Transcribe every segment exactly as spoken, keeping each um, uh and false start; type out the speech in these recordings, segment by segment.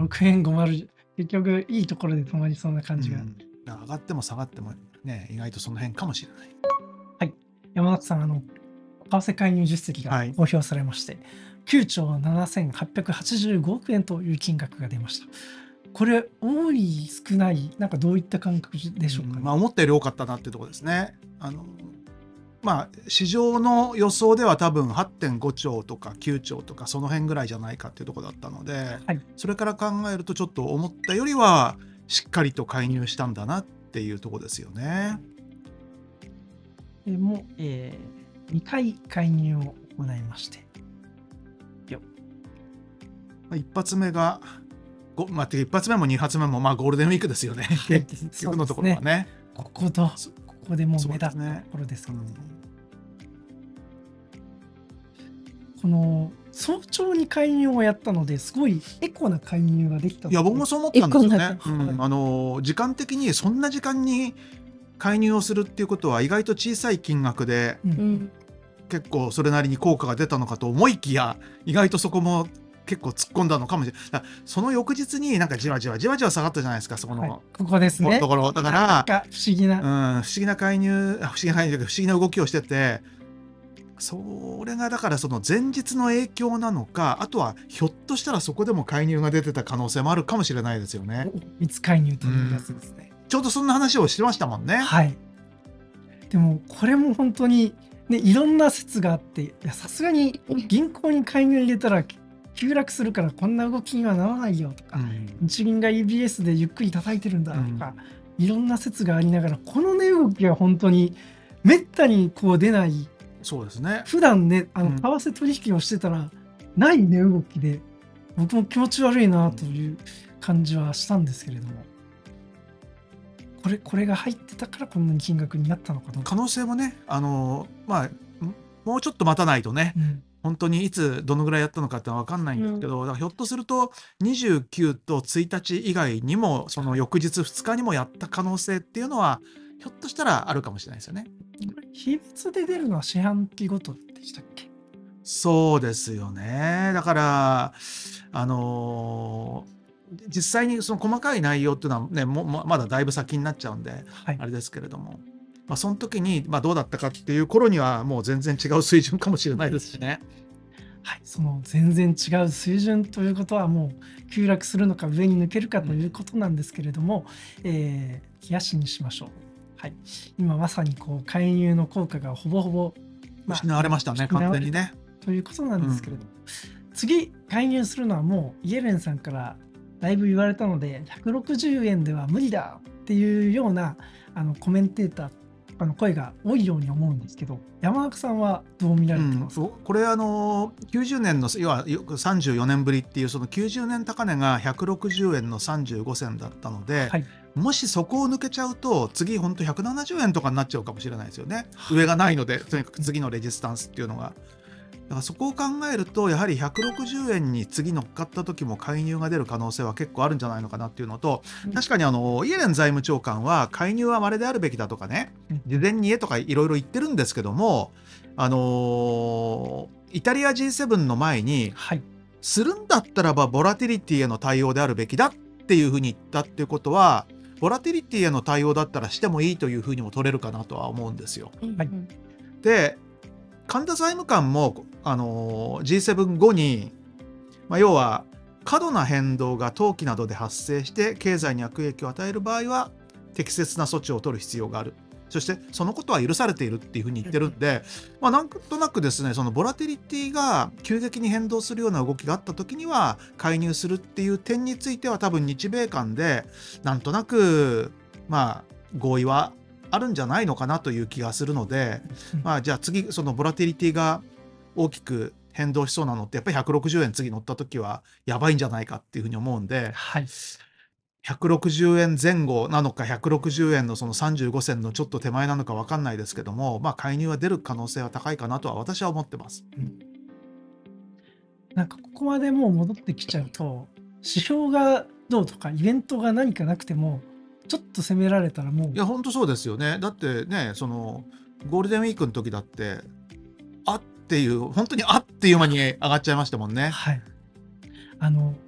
ろくえんごじゅう、結局いいところで止まりそうな感じが。 うん、だから上がっても下がってもね、意外とその辺かもしれない。 はい。山中さん、あの、為替介入実績がはい。 公表されまして、きゅうちょうななせんはっぴゃくはちじゅうごおくえんという金額が出ました。これ、多い、少ない、なんかどういった感覚でしょうかね。 うん、まあ思ったより多かったなっていうところですね。あのまあ市場の予想では多分はってんごちょうとかきゅうちょうとかその辺ぐらいじゃないかっていうところだったので、 はい。 それから考えるとちょっと思ったよりはしっかりと介入したんだなっていうところですよね。 でも、えー、にかい介入を行いまして。よまあ一発目がご、まあ、てか一発目も二発目もまあゴールデンウィークですよね。 はい、 結そう局のところはですね。 ね。 ここと、 そここでもうそう目立ったとですね。 ころですけど、 うんこの早朝に介入をやったので、すごいエコな介入ができたいやので、 僕もそう思ったんですよね。うはい。 ん、あの時間的にそんな時間に介入をするっていうことは意外と小さい金額でう。 うんん。 結構それなりに効果が出たのかと思いきや、意外とそこも結構突っ込んだのかもしれない。だからその翌日になんかじわじわじわじわ下がったじゃないですか、そこはい、 のここですね。 ところ。だかなんら、 か不思議な。 うん、不思議な介入、あ不思議な介入というか不思議な動きをしてて、それがだからその前日の影響なのか、あとはひょっとしたらそこでも介入が出てた可能性もあるかもしれないですよね。 密介入というやつですね。 ちょうどそんな話をしてましたもんね。 はい。でもこれも本当にね、いろんな説があって、いやさすがに銀行に介入入れたら急落するからこんな動きにはならないよとか、 うん日銀が イービーエス でゆっくり叩いてるんだとか、 ういろんな説がありながら、この値動きは本当にめったにこう出ない、 そうですね。 普段ね、あのうん為替取引をしてたらない値動きで、僕も気持ち悪いなという感じはしたんですけれども、これこれが入ってたからこんなに金額になったのかどうか。 可能性もね、あのまあもうちょっと待たないとね、 うん、 本当にいつどのぐらいやったのかってのは分かんないんですけど、だからひょっとするとにじゅうくとついたち以外にもその翌日ふつかにもやった可能性っていうのはひょっとしたらあるかもしれないですよね。 これ比率で出るのは四半期ごとでしたっけ？ そうですよね。だからあのー実際にその細かい内容っていうのはね、ももまだだいぶ先になっちゃうんで、 はい。 あれですけれども、まあ、その時に、まあ、どうだったかっていう頃にはもう全然違う水準かもしれないですしね。 はい、その全然違う水準ということはもう急落するのか上に抜けるかということなんですけれども、えー、冷やしにしましょう。はい、今まさにこう介入の効果がほぼほぼ、まあ、 失われましたね、 失われた完全にね。 ということなんですけれども、 うん次介入するのはもうイエレンさんからだいぶ言われたのでひゃくろくじゅうえんでは無理だっていうようなあのコメンテーターとかの声が多いように思うんですけど、山中さんはどう見らうれてますか？ ん、これあのきゅうじゅうねんの要はよくさんじゅうよねんぶりっていうそのきゅうじゅうねん高値がひゃくろくじゅうえんのさんじゅうごせんだったので、 はい、 もしそこを抜けちゃうと次ほんとひゃくななじゅうえんとかになっちゃうかもしれないですよね。上がないので、とにかく次のレジスタンスっていうのが。だからそこを考えるとやはりひゃくろくじゅうえんに次乗っかった時も介入が出る可能性は結構あるんじゃないのかなっていうのと、確かにあのイエレン財務長官は介入は稀であるべきだとかね、事前にえとかいろいろ言ってるんですけども、あのーイタリア ジーセブン の前に、 はい、 するんだったらばボラティリティへの対応であるべきだっていうふうに言ったっていうことは、ボラティリティへの対応だったらしてもいいというふうにも取れるかなとは思うんですよ。 はいで神田財務官も、あのー ジーセブン 後に、まあ、要は過度な変動が投機などで発生して経済に悪影響を与える場合は適切な措置を取る必要がある。そしてそのことは許されているっていうふうに言ってるんで、まあ、なんとなくですね、そのボラティリティが急激に変動するような動きがあった時には介入するっていう点については多分日米間でなんとなくまあ合意はあるんじゃないのかなという気がするので、まあ、じゃあ次そのボラティリティが大きく変動しそうなのってやっぱりひゃくろくじゅうえん次乗った時はやばいんじゃないかっていうふうに思うんで、 はい、 ひゃくろくじゅうえんぜん後なのかひゃくろくじゅうえんのそのさんじゅうごせんのちょっと手前なのか分かんないですけども、まあ介入は出る可能性は高いかなとは私は思ってます。 うん、なんかここまでもう戻ってきちゃうと、指標がどうとかイベントが何かなくてもちょっと攻められたらもう、 いや本当そうですよね。だってね、そのゴールデンウィークの時だってあっていう本当にあっていう間に上がっちゃいましたもんね。 はい、あの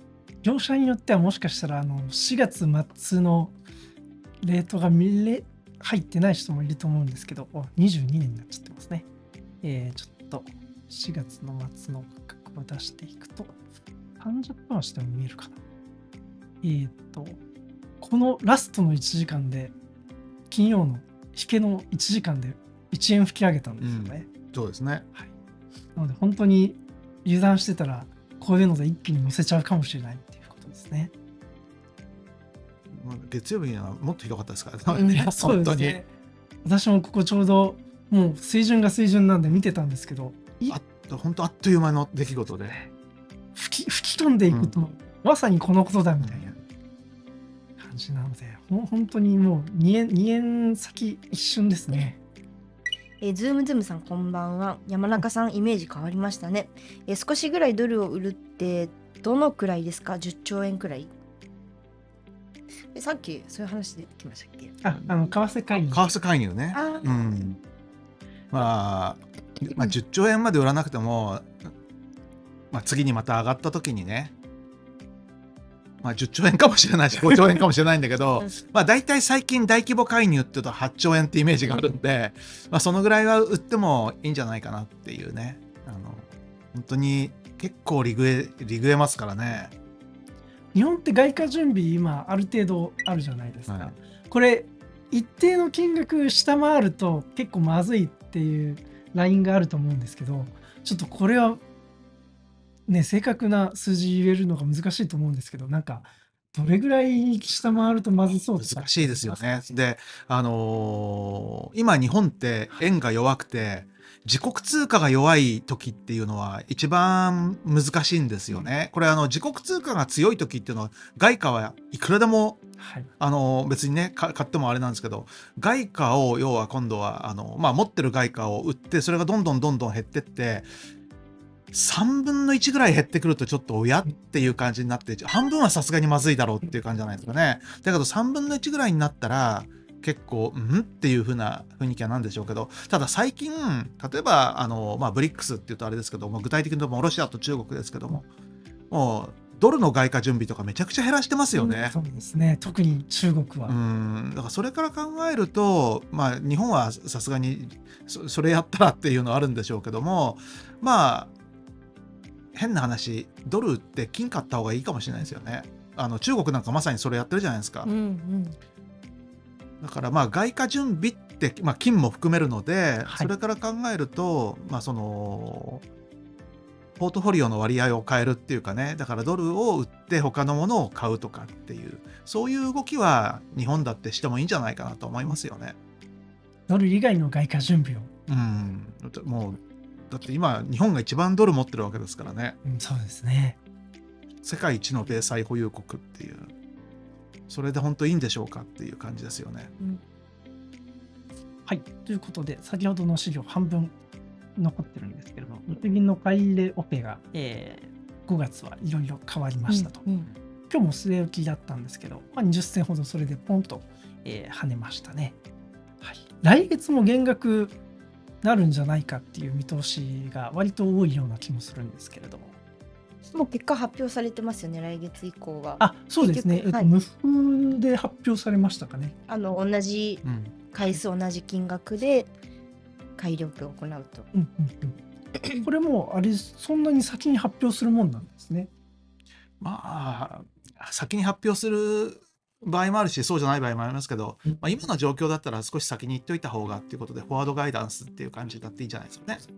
業者によってはもしかしたらあのしがつ末のレートが見れ入ってない人もいると思うんですけど、おにじゅうにねんになっちゃってますね。えーちょっとしがつの末の価格を出していくと、さんじゅっぷん足でも見えるかな。えーっと、このラストのいちじかんで、金曜の引けのいちじかんでいちえん吹き上げたんですよね。 そうですね。 はい、なので本当に油断してたら、こういうので一気に乗せちゃうかもしれないっていうことですね。 まあ月曜日にはもっとひどかったですからうんね。 そう本当に。 ですね。私もここちょうどもう水準が水準なんで見てたんですけど、いあ本当あっという間の出来事で。 吹き吹き飛んでいくと、まさにこのことだみたいな感じなので、ほん本当にもうにえん、にえん先一瞬ですね。 えー、ズームズームさんこんばんは。山中さんイメージ変わりましたね。えー少しぐらいドルを売るってどのくらいですか？ じゅっ 兆円くらい。えさっきそういう話出てきましたっけ？ あ、あの為替介入。 為替介入ね。 あーうん。まあ、まあじゅっちょうえんまで売らなくても、まあ、次にまた上がった時にね、まあ、じゅっちょうえんかもしれないしごちょうえんかもしれないんだけど、 うんまあ大体最近大規模介入っていうとはっちょうえんってイメージがあるんで、まあ、そのぐらいは売ってもいいんじゃないかなっていうね。あの本当に結構利食え利食えますからね。 日本って外貨準備今ある程度あるじゃないですか。 はいこれ一定の金額下回ると結構まずいっていうラインがあると思うんですけど、ちょっとこれはね、正確な数字言えるのが難しいと思うんですけど、なんかどれぐらい下回るとまずそうとか難しいですよね。で、あのー今日本って円が弱くて自国通貨が弱い時っていうのは一番難しいんですよね。これあの自国通貨が強い時っていうのは外貨はいくらでもはい、ああの別にねか買ってもあれなんですけど、外貨を要は今度はあの、まあ、持ってる外貨を売ってそれがどんどんどんどん減ってってさんぶんのいちぐらい減ってくるとちょっと親っていう感じになって半分はさすがにまずいだろうっていう感じじゃないですかね。だけどさんぶんのいちぐらいになったら結構うんっていう風な雰囲気はなんでしょうけど、ただ最近例えばあの、まあ、ブリックスっていうとあれですけども、具体的に言うとロシアと中国ですけども、もうドルの外貨準備とかめちゃくちゃ減らしてますよね。 そうですね。特に中国は。 うんだからそれから考えると、まあ、日本はさすがに そ, それやったらっていうのはあるんでしょうけども、まあ変な話ドルって金買った方がいいかもしれないですよね。あの中国なんかまさにそれやってるじゃないですか。 うんうんだからまあ外貨準備って、まあ、金も含めるので、 はいそれから考えると、まあ、そのポートフォリオの割合を変えるっていうかね、だからドルを売って他のものを買うとかっていうそういう動きは日本だってしてもいいんじゃないかなと思いますよね。 ドル以外の外貨準備を。 うんもうだって今日本が一番ドル持ってるわけですからね。 うん、そうですね。 世界一の米債保有国っていう、それで本当いいんでしょうかっていう感じですよね。 うんはい。ということで、先ほどの資料半分残ってるんですけれども、日銀の買い入れオペが、えーごがつはいろいろ変わりましたと。 うんうん今日も据え置きだったんですけど、まあ、にじゅっせんほどそれでポンと、えー跳ねましたね。はい、来月も減額なるんじゃないかっていう見通しが割と多いような気もするんですけれども。 もう結果発表されてますよね、来月以降は。 あ、そうですね。えっと、 結局はい無風で発表されましたかね。 あの同じうん回数同じ金額で改良を行うと。 うんうんうん、これもあれそんなに先に発表するもんなんですね。 まあ先に発表する場合もあるしそうじゃない場合もありますけど、 うんまあ、今の状況だったら少し先に言っといた方がっていうことでフォワードガイダンスっていう感じになっていいんじゃないですかね。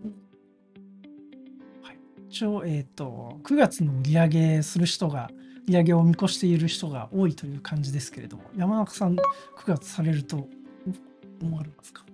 一応、えっと、くがつの利上げする人が、利上げを見越している人が多いという感じですけれども、山中さん、くがつされると思われますか？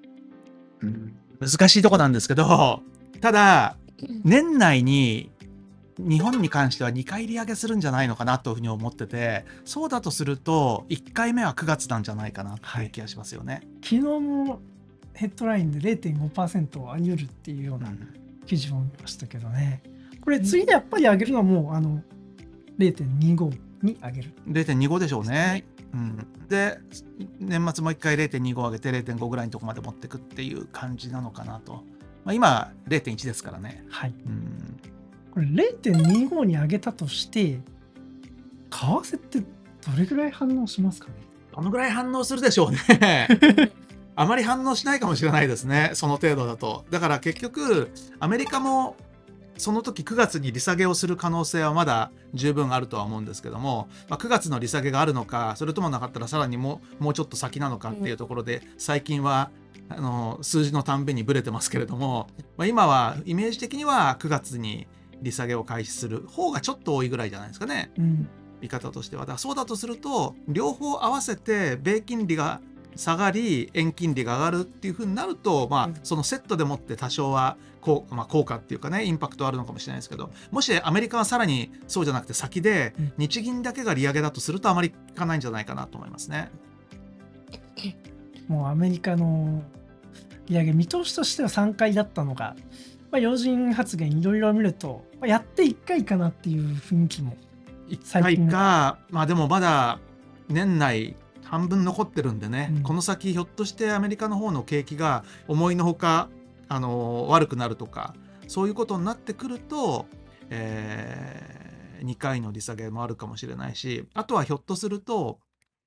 難しいとこなんですけど、ただ年内に日本に関してはにかい利上げするんじゃないのかなというふうに思ってて、そうだとするといっかいめはくがつなんじゃないかなっていう気がしますよね。 昨日もヘッドラインで れいてんごパーセント を上げるっていうような記事を見ましたけどね。これ次でやっぱり上げるのはもうあの れいてんにご に上げる。 れいてんにご でしょうね。うん、で年末もう一回 れいてんにご 上げて れいてんご ぐらいのところまで持っていくっていう感じなのかなと。まあ、今 れいてんいち ですからね。 はい。 うん、 これ れいてんにご に上げたとして、 為替ってどれぐらい反応しますかね。 どのぐらい反応するでしょうね。あまり反応しないかもしれないですね、その程度だと。だから結局、アメリカもその時くがつに利下げをする可能性はまだ十分あるとは思うんですけども、まあ、くがつの利下げがあるのか、それともなかったらさらにもう、もうちょっと先なのかっていうところで、最近はあの数字のたんびにブレてますけれども、まあ、今はイメージ的にはくがつに利下げを開始する方がちょっと多いぐらいじゃないですかね。 うん見方としては。だからそうだとすると、両方合わせて米金利が下がり円金利が上がるっていう風になると、まあ、そのセットでもって多少はこう、まあ、効果っていうかね、インパクトあるのかもしれないですけど、もしアメリカはさらにそうじゃなくて先でうん日銀だけが利上げだとするとあまりいかないんじゃないかなと思いますね。 もうアメリカの利上げ見通しとしてはさんかいだったのが、まあ、要人発言いろいろ見ると、まあ、やっていっかいかなっていう雰囲気もいっかいか、まあでもまだ年内半分残ってるんでね、 うんこの先ひょっとしてアメリカの方の景気が思いのほか、あの悪くなるとか、そういうことになってくると、えーにかいの利下げもあるかもしれないし、あとはひょっとすると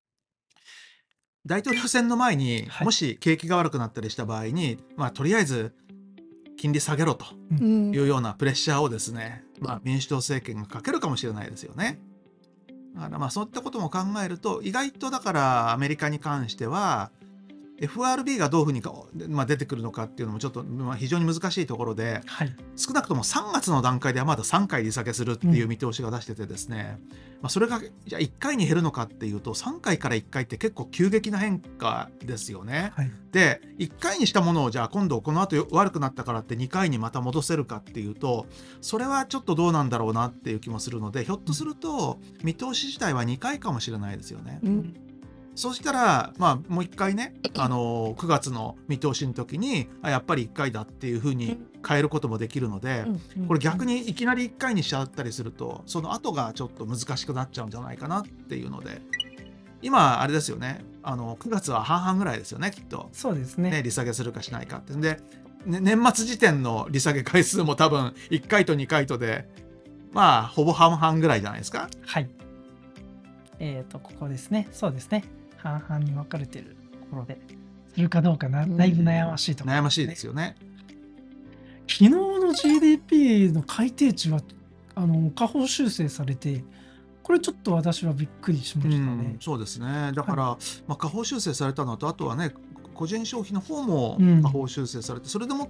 大統領選の前に、 はいもし景気が悪くなったりした場合に、まあとりあえず金利下げろとうんいうようなプレッシャーをですね、まあ、民主党政権がかけるかもしれないですよね。だからまあそういったことも考えると、意外とだからアメリカに関しては エフアールビー がどういうふうにか、まあ、出てくるのかっていうのもちょっと、まあ、非常に難しいところで、 はい少なくともさんがつの段階ではまださんかい利下げするっていう見通しが出しててですね、まあ、それがじゃあいっかいに減るのかっていうと、さんかいからいっかいって結構急激な変化ですよね。 はいでいっかいにしたものをじゃあ今度この後悪くなったからってにかいにまた戻せるかっていうと、それはちょっとどうなんだろうなっていう気もするので、ひょっとすると見通し自体はにかいかもしれないですよね。 うんそうしたら、まあ、もういっかいね、あのくがつの見通しの時にあやっぱりいっかいだっていうふうに変えることもできるので、 うんこれ逆にいきなりいっかいにしちゃったりすると、その後がちょっと難しくなっちゃうんじゃないかなっていうので、今あれですよね、あのくがつは半々ぐらいですよね、きっと。 そうですねね、利下げするかしないかって。で、ね、年末時点の利下げ回数も多分いっかいとにかいとで、まあ、ほぼ半々ぐらいじゃないですか。 はいえっ、とここですねそうですね半々に分かれてるところでするかどうかな、 うんだいぶ悩ましいところ悩ましいですよね。 昨日の ジーディーピー の改定値はあの下方修正されて、これちょっと私はびっくりしまうしたねん、。そうですね。だから、まあ、下方修正されたのと、あとはね、個人消費の方もうん下方修正されて、それでもって、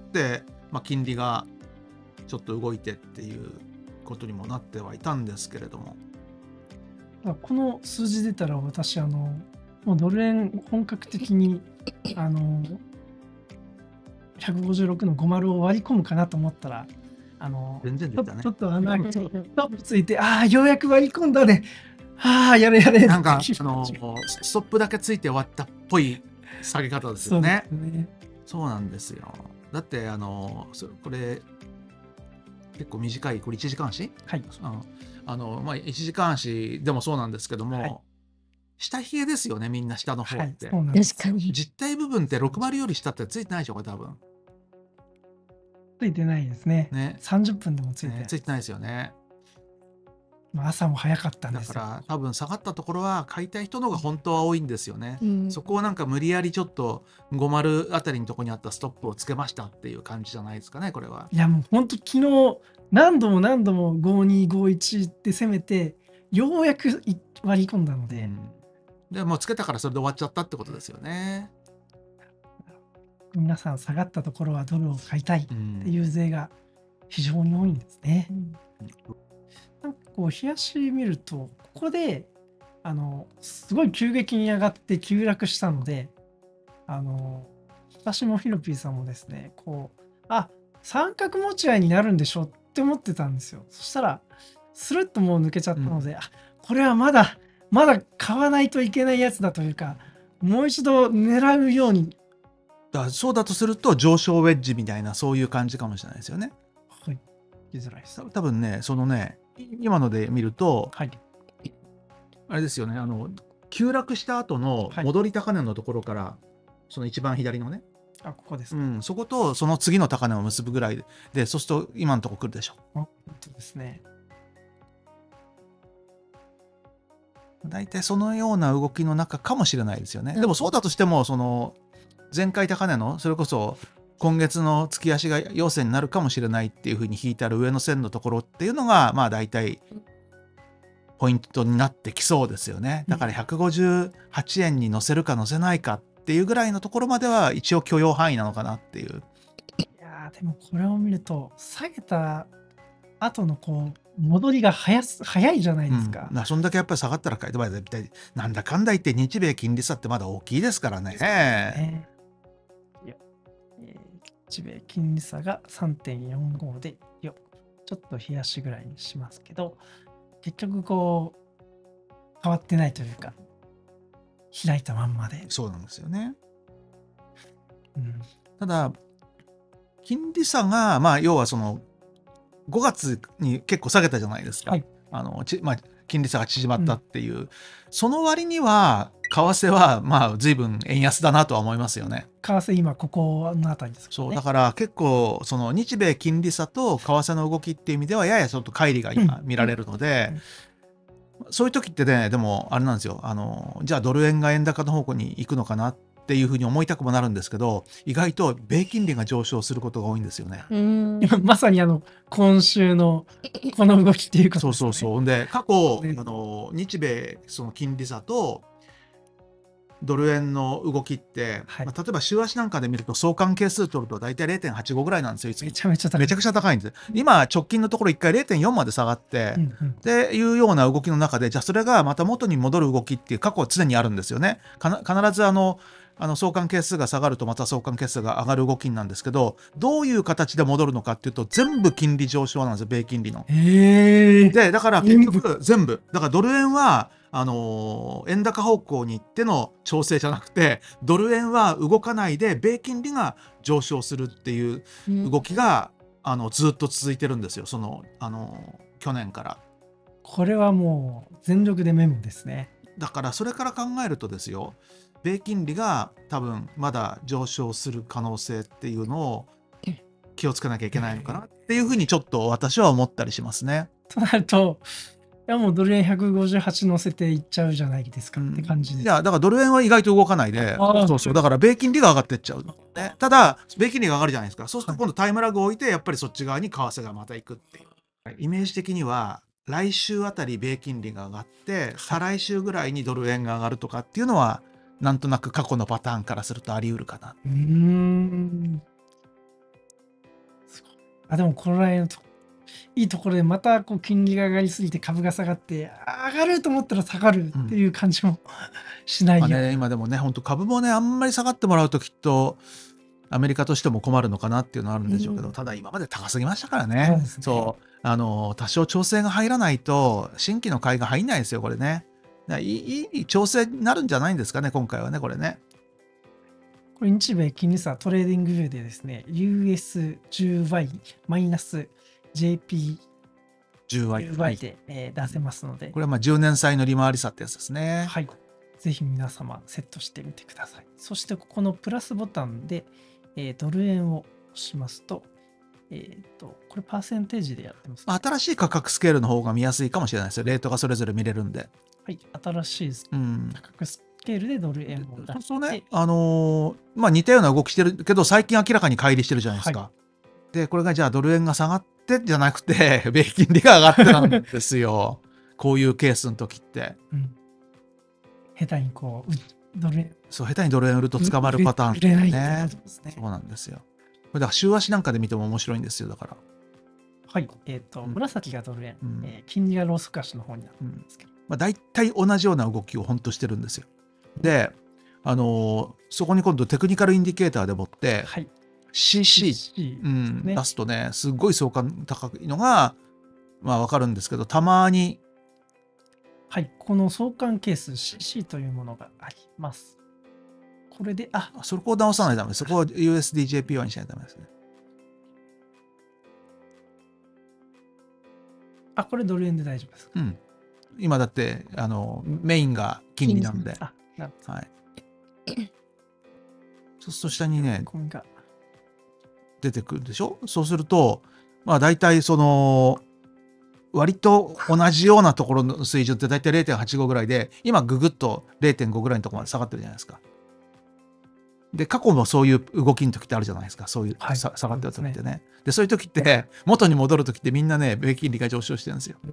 まあ、金利がちょっと動いてっていうことにもなってはいたんですけれども。 だからこの数字出たら私あのもうドル円本格的にあのひゃくごじゅうろくのごじゅうを割り込むかなと思ったら、あの全然でしたねちょちょ。っと穴開けトップついて、ああようやく割り込んだね、ああやれやれなんか、 っていうあの、ストップだけついて終わったっぽい下げ方ですそうでよね。 すね。 そうなんですよ。だって、あの、そこれ、結構短い、これいちじかん足はいうんあの、まあ、いちじかん足でもそうなんですけども、 はい下髭ですよね、みんな下の方はいって。 そうなんです。 確かに。 実体部分ってろく割より下ってついてないでしょ、これ多分。 ついてないですね。 ね。 さんじゅっぷんでもついてない。 ねついてないですよね。 まあ朝も早かったんだですよ。 から多分下がったところは買いたい人の方が本当は多いんですよね。 うんそこをなんか無理やりちょっとごじゅうあたりのところにあったストップをつけましたっていう感じじゃないですかね、これは。 いやもう本当昨日何度も何度もごにごいちって攻めてようやくい割り込んだので、 うんでもうつけたからそれで終わっちゃったってことですよね。 皆さん下がったところはドルを買いたいっうんていう勢が非常に多いんですね。 うんなんかこう冷やし見るとここであのすごい急激に上がって急落したので、あの私もヒロピーさんもですねこうあ三角持ち合いになるんでしょって思ってたんですよ。そしたらスルッともう抜けちゃったので、あこれはまだまだ買わないといけないやつだというか、もう一度狙うように、 だからそうだとすると上昇ウェッジみたいなそういう感じかもしれないですよね。 はい、言いづらいです。 多分ね、そのね、今ので見ると、 はい、 あれですよね、あの急落した後のはい戻り高値のところから、その一番左のね、 あここですね。 うん、そことその次の高値を結ぶぐらいで、そうすると今のところ来るでしょ。 あ本当ですね。 大体そのような動きの中かもしれないですよね。 うんでもそうだとしても、その前回高値のそれこそ今月の月足が陽線になるかもしれないっていうふうに引いてある上の線のところっていうのが、まあ大体ポイントになってきそうですよね。だからひゃくごじゅうはちえんに乗せるか乗せないかっていうぐらいのところまでは一応許容範囲なのかなっていう。 いやーでもこれを見ると下げた後のこう戻りが早す早いじゃないですか。 うん、なそんだけやっぱり下がったら買いたい絶対なんだかんだ言って日米金利差ってまだ大きいですからね。 ねいやえー日米金利差が さんてんよんご でよちょっと冷やしぐらいにしますけど、結局こう変わってないというか開いたまんまで、 そうなんですよね。 うんただ金利差がまあ要はそのごがつに結構下げたじゃないですか。 はいあのちまあ、金利差が縮まったっていう、うん、その割には為替はまあ随分円安だなとは思いますよね。 為替今ここのあたりですからね。 そうだから結構その日米金利差と為替の動きっていう意味ではややちょっと乖離が今見られるので、うんうん、そういう時ってねでもあれなんですよ、あのじゃあドル円が円高の方向に行くのかなっていうふうに思いたくもなるんですけど、意外と米金利が上昇することが多いんですよね。 うん今まさにあの今週のこの動きっていうことですね。 そうそうそう。で過去、ね、あの日米その金利差とドル円の動きって、はい、まあ、例えば週足なんかで見ると相関係数取ると大体 れいてんはちご ぐらいなんですよ。いつもめちゃめちゃ高い。 めちゃくちゃ高いんです。今直近のところいっかい れいてんよん まで下がって、うんうん、っていうような動きの中で、じゃあそれがまた元に戻る動きっていう過去は常にあるんですよね。かな必ずあのあの相関係数が下がるとまた相関係数が上がる動きなんですけど、どういう形で戻るのかっていうと全部金利上昇なんですよ、米金利の。 へー。 でだから結局全部だからドル円はあのー、円高方向に行っての調整じゃなくて、ドル円は動かないで米金利が上昇するっていう動きが、うん、あのずっと続いてるんですよ、その、あのー、去年から。 これはもう全力でメモですね。 だからそれから考えるとですよ、米金利が多分まだ上昇する可能性っていうのを気をつけなきゃいけないのかなっていうふうにちょっと私は思ったりしますね。 となるといやもうドル円ひゃくごじゅうはち乗せていっちゃうじゃないですかって感じです、うん、 いやだからドル円は意外と動かないで、そうそうだから米金利が上がっていっちゃう、ね、ただ米金利が上がるじゃないですか。そうすると今度タイムラグを置いてやっぱりそっち側に為替がまた行くっていう、はい、イメージ的には来週あたり米金利が上がって、はい、再来週ぐらいにドル円が上がるとかっていうのはなんとなく過去のパターンからするとあり得るかな。 うーんあでもこの辺のといいところでまたこう金利が上がりすぎて株が下がって上がると思ったら下がるっていう感じも、うん、しないよ、 まあね、今でもね本当株もねあんまり下がってもらうときっとアメリカとしても困るのかなっていうのはあるんでしょうけど、うん、ただ今まで高すぎましたからね。そうですね。そうあの多少調整が入らないと新規の買いが入んないですよこれね。いい、いい調整になるんじゃないんですかね今回はねこれね。 これ日米金利差トレーディングビューでですね ユーエスじゅうワイ マイナス ジェーピーじゅうワイ で、えー、出せますので、 これはまあじゅうねん債の利回り差ってやつですね。 はい。ぜひ皆様セットしてみてください。そしてここのプラスボタンで、えー、ドル円を押しますと、えー、とこれパーセンテージでやってます、 ね、新しい価格スケールの方が見やすいかもしれないですよ。レートがそれぞれ見れるんで。 はい。新しい価格スケールでドル円を出して、うん、 そうね。あのー、まあ似たような動きしてるけど最近明らかに乖離してるじゃないですか。はい、でこれがじゃあドル円が下がってじゃなくて米金利が上がってなんですよこういうケースの時って、うん、 下手にこうドル円そう下手にドル円売ると捕まるパターンってね、ね、そうなんですよ。これだから週足なんかで見ても面白いんですよ。だからはいえっ、ー、と、うん、紫がドル円、うんえー、金利がローソク足の方になってるんですけど、うんまあ、大体同じような動きを本当してるんですよ。であのー、そこに今度テクニカルインディケーターでもって、はいシーシー、シーシー、うんね、出すとねすごい相関高いのがまあ分かるんですけど、たまにはいこの相関係数 シーシー というものがあります。これであそこを直さないとダメです。そこを ユーエスディージェーピーワイ にしないとダメですね。 あこれドル円で大丈夫ですか。 うん今だってあのメインが金利なんで、あなるほど、はい、そうすると下にね出てくるでしょ。そうするとまあ大体その割と同じようなところの水準って大体 れいてんはちご ぐらいで、今ググッと れいてんご ぐらいのところまで下がってるじゃないですか。で過去もそういう動きの時ってあるじゃないですか。そういう、はい、下がってる時ってね。でそういう時って元に戻る時ってみんなね米金利が上昇してるんですよ。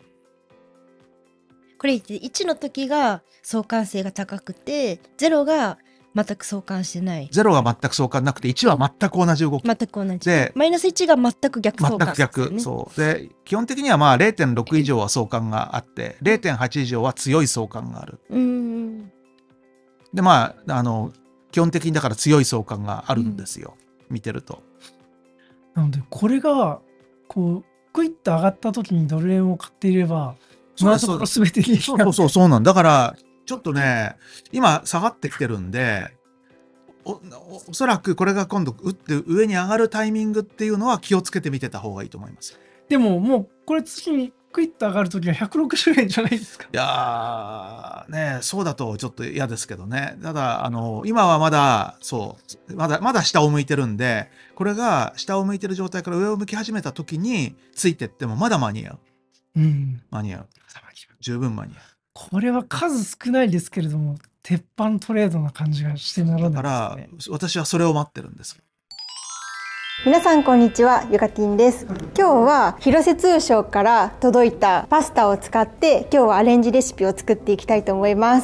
これいちの時が相関性が高くてゼロが全く相関してない。 ゼロが全く相関なくていちは全く同じ動き。 全く同じ。 でマイナスいちが全く逆相関、ね、 全く逆。そうで基本的にはまあ れいてんろく 以上は相関があって れいてんはち 以上は強い相関がある。 うんでまああの基本的にだから強い相関があるんですよ、うん、見てると。 なのでこれがこうクイッと上がった時にドル円を買っていれば今のところ全て利益そうそうそうそうなんだからちょっとね今下がってきてるんで お, お, おそらくこれが今度打って上に上がるタイミングっていうのは気をつけて見てた方がいいと思います。 でももうこれ次にクイッと上がるときはひゃくろくじゅうえんじゃないですか。 いやーねそうだとちょっと嫌ですけどね。ただあの今はまだそうまだまだ下を向いてるんでこれが下を向いてる状態から上を向き始めた時についてってもまだ間に合う。 うん、 間に合う。十分間に合う。 これは数少ないですけれども鉄板トレードな感じがしてならないですね。 だから私はそれを待ってるんです。 皆さんこんにちは、ゆかきんです。今日は広瀬通商から届いたパスタを使って今日はアレンジレシピを作っていきたいと思います。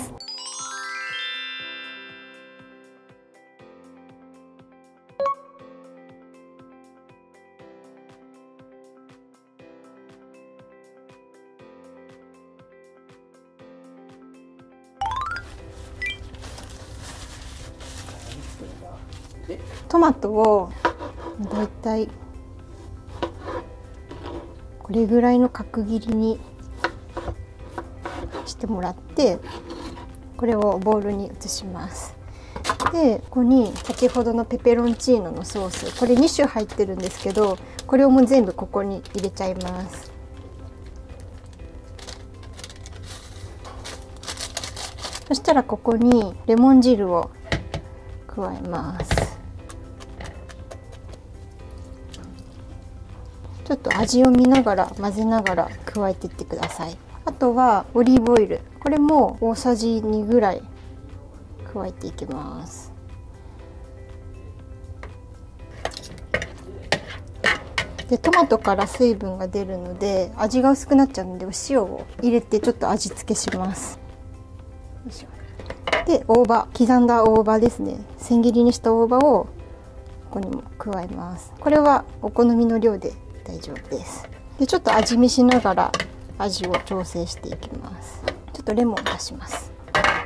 トマトをだいたいこれぐらいの角切りにしてもらってこれをボウルに移します。でここに先ほどのペペロンチーノのソース、これに種入ってるんですけどこれをもう全部ここに入れちゃいます。そしたらここにレモン汁を加えます。ちょっと味を見ながら混ぜながら加えていってください。あとはオリーブオイル、これも大さじにぐらい加えていきます。でトマトから水分が出るので味が薄くなっちゃうのでお塩を入れてちょっと味付けします。よいしょ。で大葉、刻んだ大葉ですね、千切りにした大葉をここにも加えます。これはお好みの量で大丈夫です。でちょっと味見しながら味を調整していきます。ちょっとレモンを出します。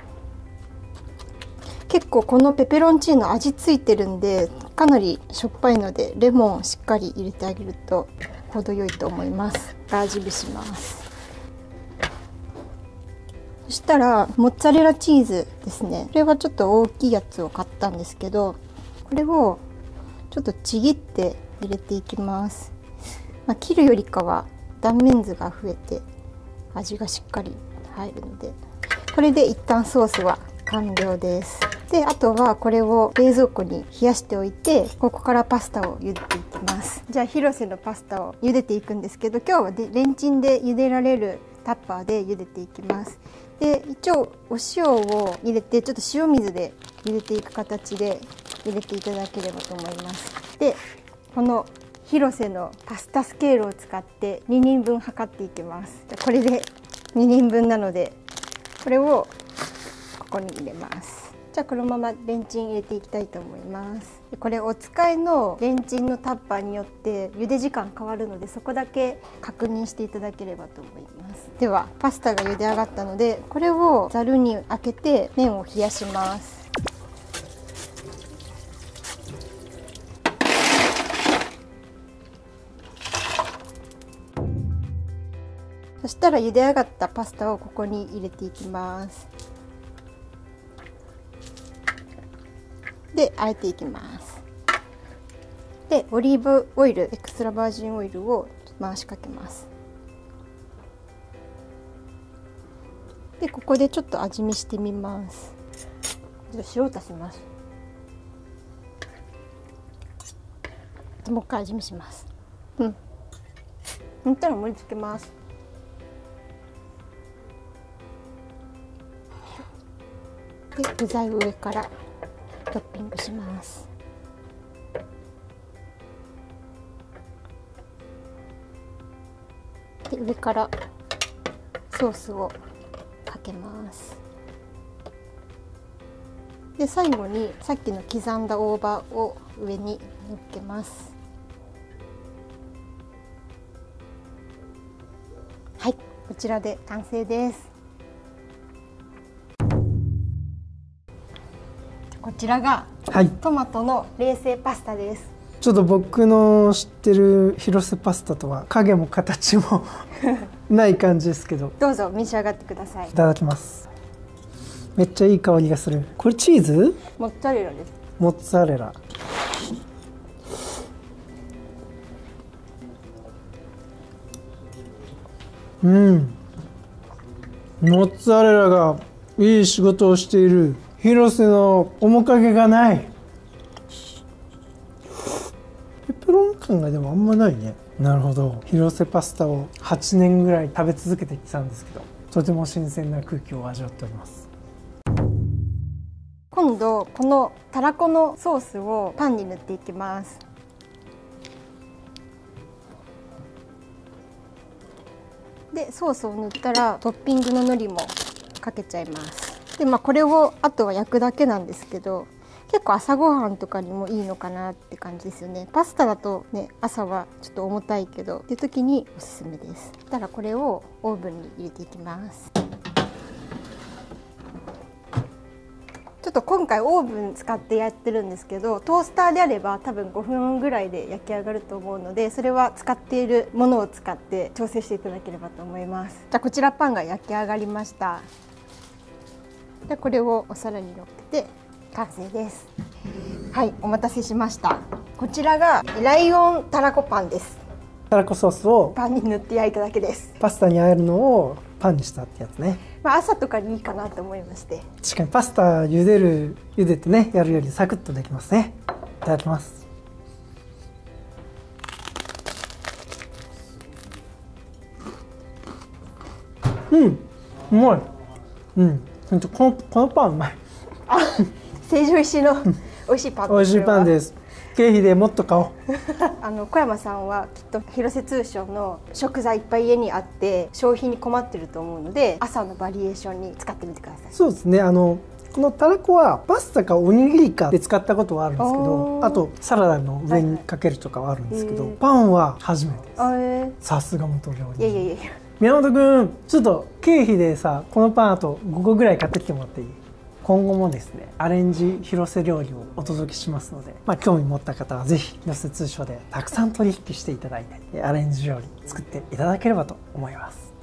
結構このペペロンチーノ味ついてるんでかなりしょっぱいのでレモンをしっかり入れてあげると程よいと思います。味見します。そしたらモッツァレラチーズですね、これはちょっと大きいやつを買ったんですけどこれをちょっとちぎって入れていきます。まあ、切るよりかは断面図が増えて味がしっかり入るのでこれで一旦ソースは完了です。であとはこれを冷蔵庫に冷やしておいてここからパスタを茹でていきます。じゃあ広瀬のパスタを茹でていくんですけど今日はでレンチンで茹でられるタッパーで茹でていきます。で一応お塩を入れてちょっと塩水で茹でていく形で入れていただければと思います。でこの広瀬のパスタスケールを使ってににんぶん測っていきます。これでににんぶんなのでこれをここに入れます。じゃあこのままレンチン入れていきたいと思います。これお使いのレンチンのタッパーによって茹で時間変わるのでそこだけ確認していただければと思います。ではパスタが茹で上がったのでこれをざるにあけて麺を冷やします。そしたら茹で上がったパスタをここに入れていきます。で和えていきます。でオリーブオイル、エクストラバージンオイルを回しかけます。でここでちょっと味見してみます。塩を足します。もう一回味見します。うん。そしたら盛り付けます。 で具材を上からトッピングします。で上からソースをかけます。で最後にさっきの刻んだ大葉を上に乗っけます。はい、こちらで完成です。こちらがはいトマトの冷製パスタです。 ちょっと僕の知ってる広瀬パスタとは影も形もない感じですけど、 どうぞ召し上がってください。 いただきます。めっちゃいい香りがする。これチーズ？ モッツァレラです。 モッツァレラ。うん。モッツァレラがいい仕事をしている。広瀬の面影がない。ペペロン感がでもあんまないね。なるほど。広瀬パスタをはちねんぐらい食べ続けてきたんですけど、とても新鮮な空気を味わっております。 今度このたらこのソースをパンに塗っていきます。でソースを塗ったらトッピングの海苔もかけちゃいます。でまあこれをあとは焼くだけなんですけど、結構朝ごはんとかにもいいのかなって感じですよね。パスタだとね朝はちょっと重たいけどっていう時におすすめです。そしたらこれをオーブンに入れていきます。ちょっと今回オーブン使ってやってるんですけど、トースターであれば多分ごふんぐらいで焼き上がると思うので、それは使っているものを使って調整していただければと思います。じゃあこちらパンが焼き上がりました。でこれをお皿に乗っけて完成です。はい、お待たせしました。こちらがライオンたらこパンです。 たらこソースをパンに塗って焼いただけです。 パスタにあえるのをパンにしたってやつね。 まあ朝とかにいいかなと思いまして。 確かにパスタ茹でる茹でてねやるよりサクッとできますね。いただきます。うん、うまい。うん、このこのパンうまい。 あ、成城石井の美味しいパン。 美味しいパンです。経費でもっと買おう。 あの小山さんはきっと広瀬通商の食材いっぱい家にあって消費に困ってると思うので、朝のバリエーションに使ってみてください。 そうですね。あのこのたらこはパスタかおにぎりかで使ったことはあるんですけど、あとサラダの上にかけるとかはあるんですけど、はいはい、パンは初めてです。 あえさすが元料理。 いやいやいやいや。 宮本くん、ちょっと経費でさこのパンあとごこぐらい買ってきてもらっていい？今後もですねアレンジ広瀬料理をお届けしますので、まあ、興味持った方はぜひ広瀬通商でたくさん取引していただいてアレンジ料理作っていただければと思います。